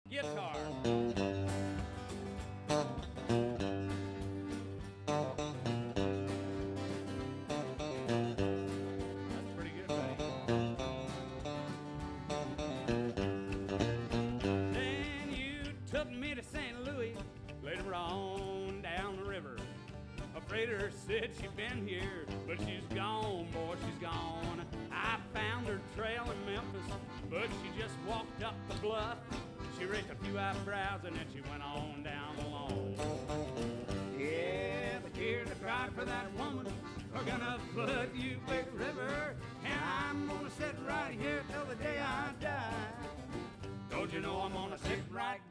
Guitar. That's pretty good, buddy. Then you took me to St. Louis, later on down the river. A freighter said she'd been here, but she's gone, boy, she's gone. I found her trail in Memphis, but she just walked up the bluff. She raised a few eyebrows and then she went on down the lawn. Yeah, the tears I cried for that woman are gonna flood you, Big River, and I'm gonna sit right here till the day I die. Don't you know I'm gonna sit right